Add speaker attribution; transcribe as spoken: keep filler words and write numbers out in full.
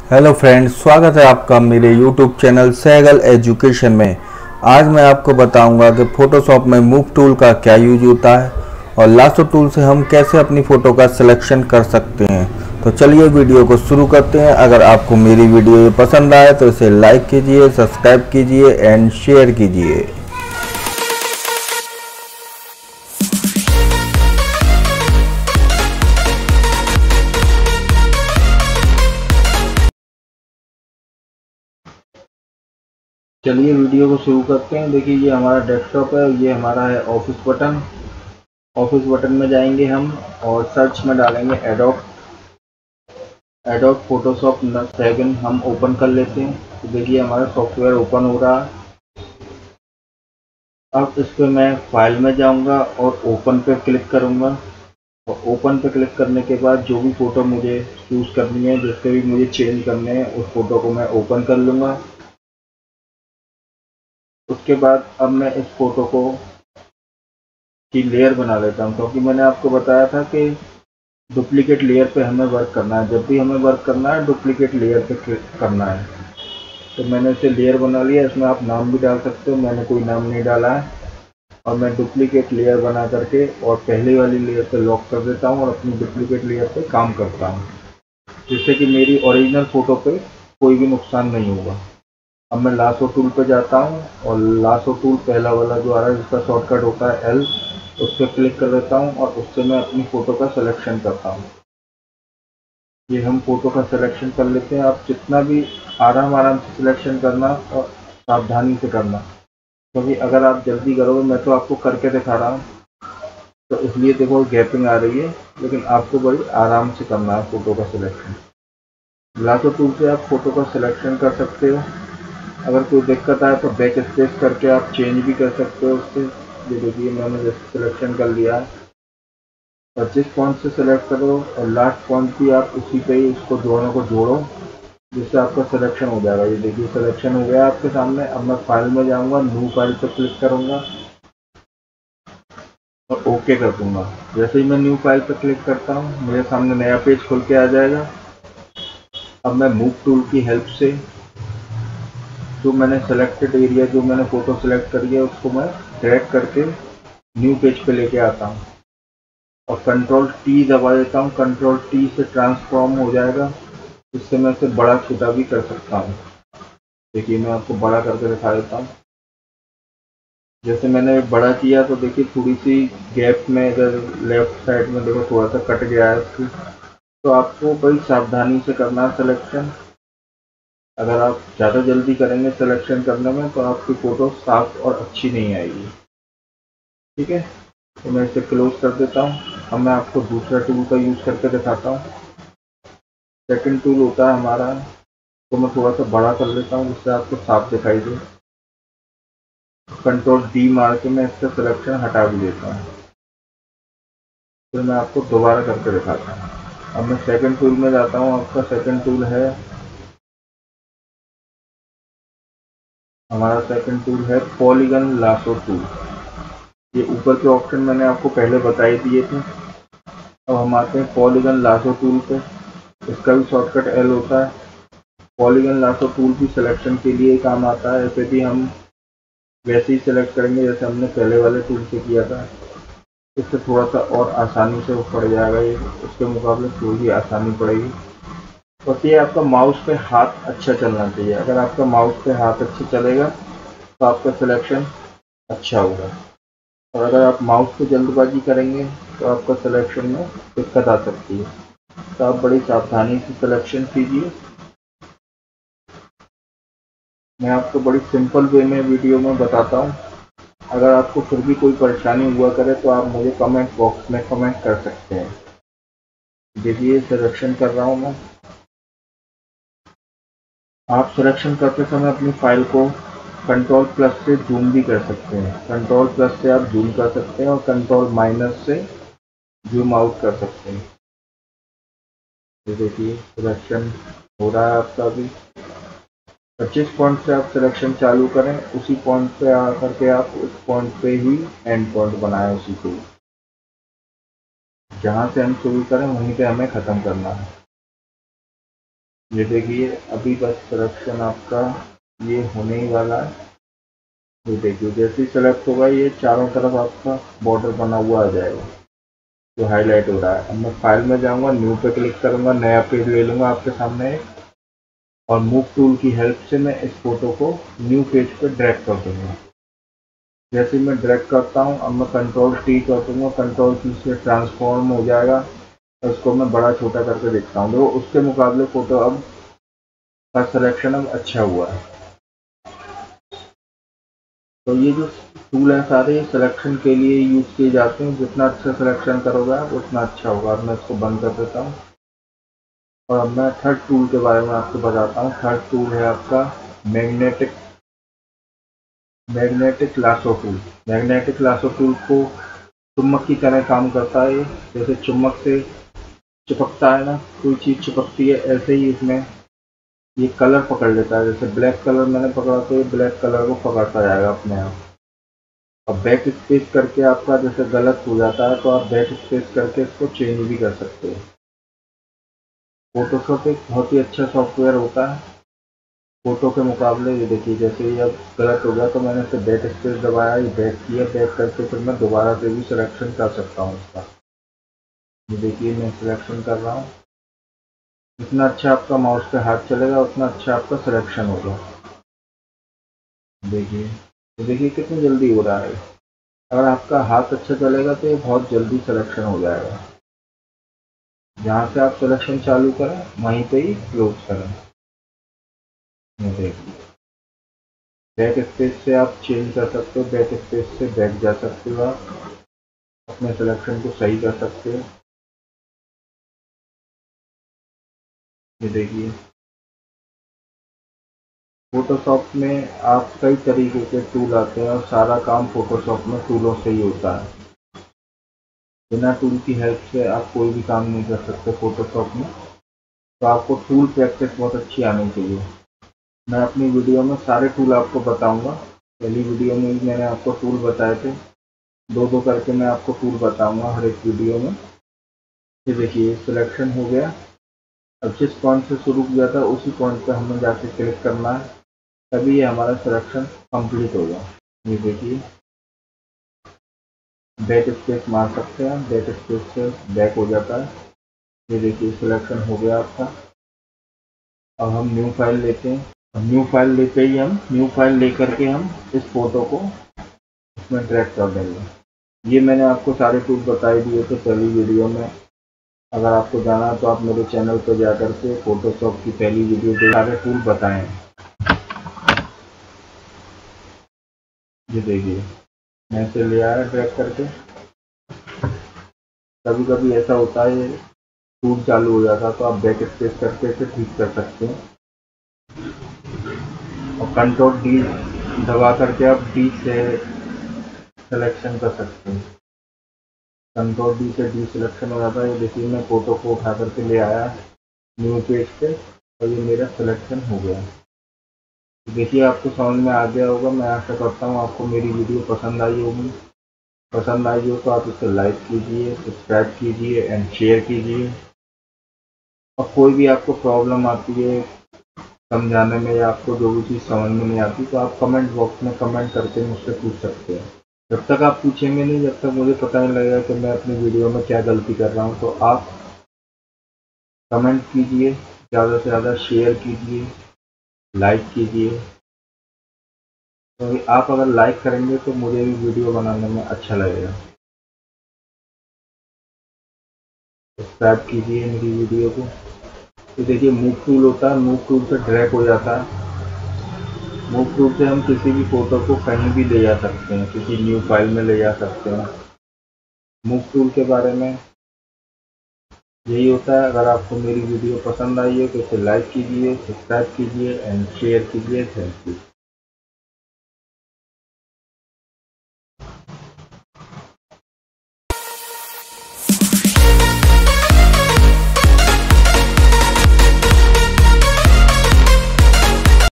Speaker 1: Hello friends, स्वागत है आपका मेरे यूट्यूब चैनल सहगल एजुकेशन में। आज मैं आपको बताऊंगा कि फोटोशॉप में मूव टूल का क्या यूज होता है और लासो टूल से हम कैसे अपनी फ़ोटो का सिलेक्शन कर सकते हैं। तो चलिए वीडियो को शुरू करते हैं। अगर आपको मेरी वीडियो ये पसंद आए तो इसे लाइक कीजिए, सब्सक्राइब कीजिए एंड शेयर कीजिए। चलिए वीडियो को शुरू करते हैं। देखिए, ये हमारा डेस्कटॉप है, ये हमारा है ऑफिस बटन। ऑफिस बटन में जाएंगे हम और सर्च में डालेंगे एडोब एडोब फोटोशॉप सेवन। हम ओपन कर लेते हैं। तो देखिए हमारा सॉफ्टवेयर ओपन हो रहा है। अब इस पर मैं फाइल में जाऊंगा और ओपन पे क्लिक करूंगा। और ओपन पे क्लिक करने के बाद जो भी फ़ोटो मुझे चूज़ करनी है, जिसके भी मुझे चेंज करने हैं, उस फोटो को मैं ओपन कर लूँगा। उसके बाद अब मैं इस फोटो को की लेयर बना लेता हूँ, क्योंकि मैंने आपको बताया था कि डुप्लीकेट लेयर पे हमें वर्क करना है। जब भी हमें वर्क करना है डुप्लीकेट लेयर पे क्लिक करना है। तो मैंने इसे लेयर बना लिया। इसमें आप नाम भी डाल सकते हो, मैंने कोई नाम नहीं डाला है। और मैं डुप्लीकेट लेयर बना करके और पहले वाली लेयर पे लॉक कर देता हूँ और अपनी डुप्लीकेट लेयर पे काम करता हूँ, जिससे कि मेरी ओरिजिनल फ़ोटो पे कोई भी नुकसान नहीं होगा। अब मैं लासो टूल पे जाता हूँ और लासो टूल पहला वाला जो आ रहा है, जिसका शॉर्टकट होता है एल, उस पर क्लिक कर देता हूँ और उससे मैं अपनी फ़ोटो का सिलेक्शन करता हूँ। ये हम फ़ोटो का सिलेक्शन कर लेते हैं। आप जितना भी आराम आराम से सिलेक्शन करना और सावधानी से करना, क्योंकि तो अगर आप जल्दी करोगे, मैं तो आपको करके दिखा रहा हूँ तो इसलिए देखो गैपिंग आ रही है, लेकिन आपको बड़ी आराम से करना है फ़ोटो का सिलेक्शन। लासो टूल से आप फ़ोटो का सिलेक्शन कर सकते हो। अगर कोई दिक्कत आए तो बैक स्पेस करके आप चेंज भी कर सकते हो उससे। ये देखिए मैंने जैसे सिलेक्शन कर लिया है। और जिस फॉन्ट से सिलेक्ट करो और लास्ट फॉन्ट भी आप उसी पे ही उसको दोनों को जोड़ो, जिससे आपका सिलेक्शन हो जाएगा। ये देखिए सिलेक्शन हो गया आपके सामने। अब मैं फाइल में जाऊंगा, न्यू फाइल पर क्लिक करूंगा और ओके कर दूंगा। जैसे ही मैं न्यू फाइल पर क्लिक करता हूँ, मेरे सामने नया पेज खुल के आ जाएगा। अब मैं मूव टूल की हेल्प से जो मैंने सेलेक्टेड एरिया, जो मैंने फ़ोटो सेलेक्ट करी है, उसको मैं ड्रैग करके न्यू पेज पे लेके आता हूँ और कंट्रोल टी दबा देता हूँ। कंट्रोल टी से ट्रांसफॉर्म हो जाएगा, इससे मैं इसे बड़ा छोटा भी कर सकता हूँ। देखिए मैं आपको बड़ा करके दिखा देता हूँ। जैसे मैंने बड़ा किया तो देखिए थोड़ी सी गैप में, इधर लेफ्ट साइड में देखो थोड़ा सा कट गया है इसकी। तो आपको बड़ी सावधानी से करना है सिलेक्शन। अगर आप ज़्यादा जल्दी करेंगे सिलेक्शन करने में तो आपकी फ़ोटो साफ और अच्छी नहीं आएगी। ठीक है, तो मैं इसे क्लोज कर देता हूँ। अब मैं आपको दूसरा टूल का यूज़ करके दिखाता हूँ। सेकंड टूल होता है हमारा, तो मैं थोड़ा सा बड़ा कर लेता हूँ जिससे आपको साफ दिखाई दे। कंट्रोल डी मार के मैं इसका सिलेक्शन हटा भी देता हूँ। फिर मैं आपको दोबारा करके दिखाता हूँ। अब मैं सेकंड टूल में जाता हूँ। आपका सेकंड टूल है हमारा सेकंड टूल है पॉलीगन लासो टूल। ये ऊपर के ऑप्शन मैंने आपको पहले बता ही दिए थे। अब हम आते हैं पॉलीगन लासो टूल पे। इसका भी शॉर्टकट एल होता है। पॉलीगन लासो टूल भी सिलेक्शन के लिए काम आता है। इसे भी हम वैसे ही सिलेक्ट करेंगे जैसे हमने पहले वाले टूल से किया था। इससे थोड़ा सा और आसानी से पड़ जाएगा, ये उसके मुकाबले थोड़ी ही आसानी पड़ेगी। बस ये आपका माउस पे हाथ अच्छा चलना चाहिए। अगर आपका माउस पे हाथ अच्छा चलेगा तो आपका सिलेक्शन अच्छा होगा। और अगर आप माउस पे जल्दबाजी करेंगे तो आपका सिलेक्शन में दिक्कत आ सकती है। तो आप बड़ी सावधानी से सिलेक्शन कीजिए। मैं आपको बड़ी सिंपल वे में वीडियो में बताता हूँ। अगर आपको फिर भी कोई परेशानी हुआ करे तो आप मुझे कमेंट बॉक्स में कमेंट कर सकते हैं। देखिए सिलेक्शन कर रहा हूँ मैं। आप सिलेक्शन करते समय अपनी फाइल को कंट्रोल प्लस से जूम भी कर सकते हैं। कंट्रोल प्लस से आप जूम कर सकते हैं और कंट्रोल माइनस से जूम आउट कर सकते हैं। ये देखिए सिलेक्शन हो रहा है आपका अभी। जिस पॉइंट से आप सिलेक्शन चालू करें उसी पॉइंट पे आकर के आप उस पॉइंट पे ही एंड पॉइंट बनाएं। उसी को जहाँ से हम शुरू करें वहीं पे हमें ख़त्म करना है। ये देखिए अभी बस सिलेक्शन आपका ये होने ही वाला है। ये देखिए जैसे ही सेलेक्ट होगा ये चारों तरफ आपका बॉर्डर बना हुआ आ जाएगा जो हाईलाइट हो रहा है। अब मैं फाइल में जाऊंगा, न्यू पे क्लिक करूंगा, नया पेज ले लूंगा आपके सामने और मूव टूल की हेल्प से मैं इस फोटो को न्यू पेज पे ड्रैग कर दूंगा। जैसे मैं ड्रैग करता हूँ अब मैं कंट्रोल टी कर दूंगा, कंट्रोल की से ट्रांसफॉर्म हो जाएगा। उसको मैं बड़ा छोटा करके देखता हूँ, तो उसके मुकाबले फोटो अब का सिलेक्शन अब अच्छा हुआ है। तो ये जो टूल है सारे सिलेक्शन के लिए यूज किए जाते हैं। जितना अच्छा सिलेक्शन करोगे आप उतना अच्छा होगा। अब मैं इसको बंद कर देता हूँ और अब मैं थर्ड टूल के बारे में आपको बताता हूँ। थर्ड टूल है आपका magnetic magnetic lasso tool. Magnetic lasso tool को चुम्बक की तरह काम करता है। जैसे चुम्बक से चिपकता है ना, कोई चीज़ चिपकती है, ऐसे ही इसमें ये कलर पकड़ लेता है। जैसे ब्लैक कलर मैंने पकड़ा तो ये ब्लैक कलर को पकड़ता जाएगा अपने आप। अब बैक स्पेस करके आपका जैसे गलत हो जाता है तो आप बैक स्पेस करके इसको चेंज भी कर सकते हो। फोटोशॉप एक बहुत ही अच्छा सॉफ्टवेयर होता है फोटो के मुकाबले। ये देखिए जैसे ये अब गलत हो गया तो मैंने इसे बैक स्पेस दबाया, ये बैक किया, बैक करके फिर मैं दोबारा से भी सिलेक्शन कर सकता हूँ इसका। ये देखिए मैं सिलेक्शन कर रहा हूँ। जितना अच्छा आपका माउस पे हाथ चलेगा उतना अच्छा आपका सिलेक्शन होगा। देखिए तो देखिए कितनी जल्दी हो रहा है। अगर आपका हाथ अच्छा चलेगा तो ये बहुत जल्दी सिलेक्शन हो जाएगा। जहाँ से आप सिलेक्शन चालू करें वहीं पे ही क्लोज करें। ये देखिए बैक स्पेस से आप चेंज कर सकते हो, बैक स्पेस से बैक जा सकते हो, आप अपने सिलेक्शन को सही कर सकते हो। ये देखिए फोटोशॉप में आप कई तरीके के टूल आते हैं और सारा काम फोटोशॉप में टूलों से ही होता है। बिना टूल की हेल्प से आप कोई भी काम नहीं कर सकते फोटोशॉप में। तो आपको टूल प्रैक्टिस बहुत अच्छी आनी चाहिए। मैं अपनी वीडियो में सारे टूल आपको बताऊंगा। पहली वीडियो में भी मैंने आपको टूल बताए थे, दो दो करके मैं आपको टूल बताऊंगा हर एक वीडियो में। ये देखिए सिलेक्शन हो गया। अब जिस पॉइंट से शुरू किया था उसी पॉइंट पे हमें जाके क्लिक करना है, तभी ये हमारा सिलेक्शन कंप्लीट होगा। ये देखिए बैक स्पेस मार सकते हैं, बैक स्पेस से बैक हो जाता है। ये देखिए सिलेक्शन हो गया आपका। अब हम न्यू फाइल लेते हैं। अब न्यू फाइल लेते ही हम न्यू फाइल लेकर के हम इस फोटो को इसमें ड्रैग कर देंगे। ये मैंने आपको सारे टूल बताए दिए थे पहली वीडियो में। अगर आपको जाना है तो आप मेरे चैनल पर जाकर के फोटोशॉप की पहली वीडियो के सारे टूल बताएं। ये देखिए मैं इसे ले आया ड्रैग करके। कभी कभी ऐसा होता है ये टूल चालू हो जाता है तो आप बैक स्पेस करके इसे ठीक कर सकते हैं और कंट्रोल डी दबा करके आप डी से सिलेक्शन कर सकते हैं। कंट्रोल डी से डी सिलेक्शन हो जाता है। ये देखिए मैं फोटो को उठा करके ले आया न्यू पेज पे और ये मेरा सिलेक्शन हो गया। देखिए आपको समझ में आ गया होगा। मैं आशा करता हूँ आपको मेरी वीडियो पसंद आई होगी। पसंद आई हो तो आप इसे लाइक कीजिए, सब्सक्राइब कीजिए एंड शेयर कीजिए। और कोई भी आपको प्रॉब्लम आती है समझाने में या आपको जो भी चीज़ समझ में नहीं आती तो आप कमेंट बॉक्स में कमेंट करके मुझसे पूछ सकते हैं। जब तक आप पूछेंगे नहीं, जब तक मुझे पता नहीं लगेगा कि मैं अपनी वीडियो में क्या गलती कर रहा हूँ। तो आप कमेंट कीजिए, ज़्यादा से ज़्यादा शेयर कीजिए, लाइक कीजिए। तो आप अगर लाइक करेंगे तो मुझे भी वीडियो बनाने में अच्छा लगेगा। सब्सक्राइब कीजिए मेरी वीडियो को। तो देखिए मूव टूल होता है, मूव टूल से ड्रैग हो जाता है। मूव टूल से हम किसी भी फोटो को कहीं भी ले जा सकते हैं, किसी न्यू फाइल में ले जा सकते हैं। मूव टूल के बारे में यही होता है। अगर आपको मेरी वीडियो पसंद आई है तो इसे लाइक कीजिए, सब्सक्राइब कीजिए एंड शेयर कीजिए। Thank you.